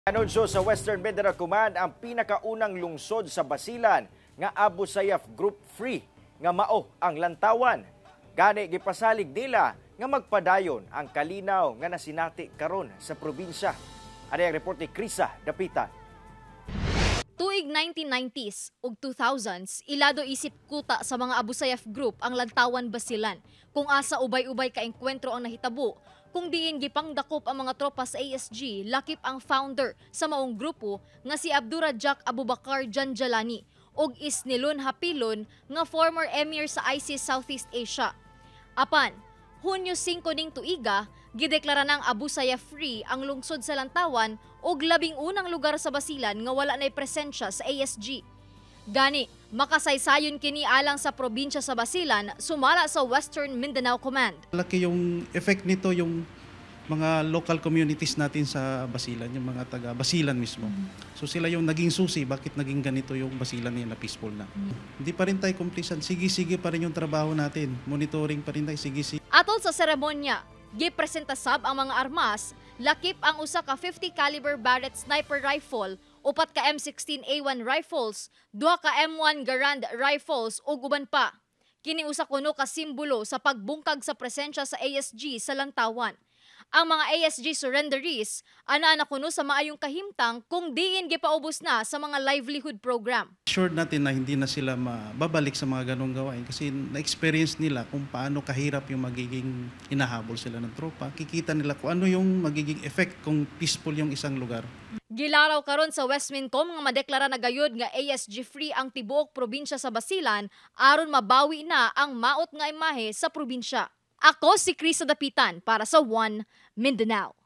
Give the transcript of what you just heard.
Anunsyo sa Western Mindanao Command ang pinakaunang lungsod sa Basilan nga Abu Sayyaf Group Free nga mao ang lantawan. Gani gipasalig nila nga magpadayon ang kalinaw nga nasinati karon sa probinsya. Ano ang report ni Krisa Dapitan. Tuig 1990s ug 2000s, ilado isip kuta sa mga Abu Sayyaf Group ang lantawan Basilan. Kung asa ubay-ubay ka engkwentro ang nahitabo, kung diin gipangdakop ang mga tropa sa ASG, lakip ang founder sa maong grupo nga si Abdurrazzaq Abubakar Janjalani ug Isnilon Hapilon nga former emir sa ISIS Southeast Asia. Apan, Hunyo 5 ning tuiga, gideklara ng Abu Sayyaf Free ang lungsod sa lantawan ug labing unang lugar sa Basilan nga wala nay presensya sa ASG. Gani, makasaysayon kini alang sa probinsya sa Basilan sumala sa Western Mindanao Command. Laki yung effect nito yung mga local communities natin sa Basilan, yung mga taga Basilan mismo. So sila yung naging susi, bakit naging ganito yung Basilan na peaceful na. Hindi pa rin tayo kumplisan, sige-sige pa rin yung trabaho natin, monitoring pa rin tayo, sige-sige. Atol sa seremonya, gipresenta sab ang mga armas, lakip ang usa ka 50 caliber Barrett sniper rifle, upat ka M16A1 rifles, 2 ka M1 Garand rifles ug uban pa. Kini usa kuno ka simbolo sa pagbungkag sa presensya sa ASG sa lantawan. Ang mga ASG surrenderies ana kuno sa maayong kahimtang kung diin gipaubos na sa mga livelihood program. Sure natin na hindi na sila mababalik sa mga ganong gawain kasi na-experience nila kung paano kahirap yung magiging hinahabol sila ng tropa. Kikita nila kung ano yung magiging effect kung peaceful yung isang lugar. Gilaraw karon sa Westmincom nga madeklara na gayud nga ASG free ang tibuok probinsya sa Basilan aron mabawi na ang maot nga imahe sa probinsya. Ako si Krisa Dapitan para sa One Mindanao.